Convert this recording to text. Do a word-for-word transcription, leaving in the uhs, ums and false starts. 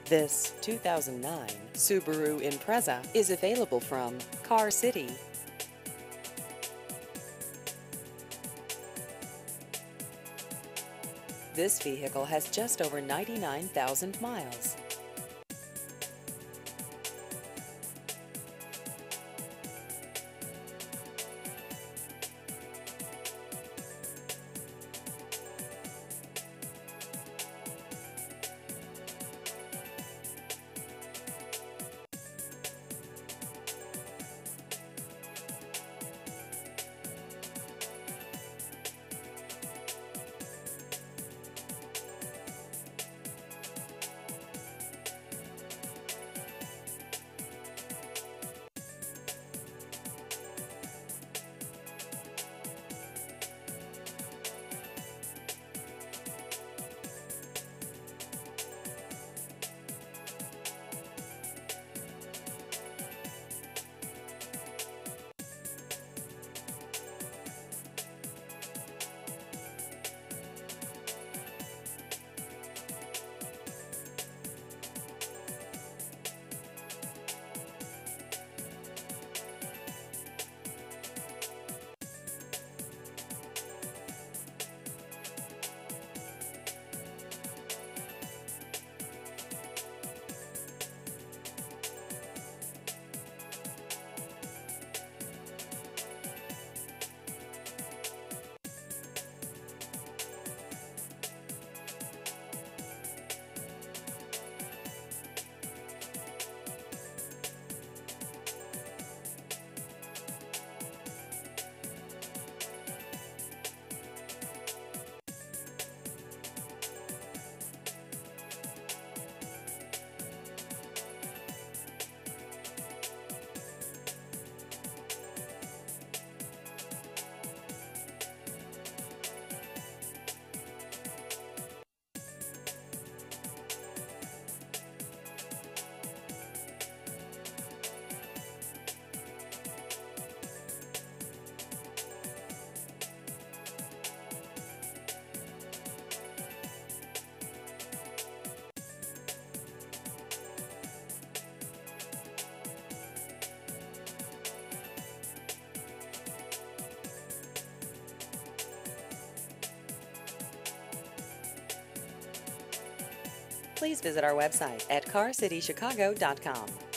This two thousand nine Subaru Impreza is available from Car City. This vehicle has just over ninety-nine thousand miles. Please visit our website at car city chicago dot com.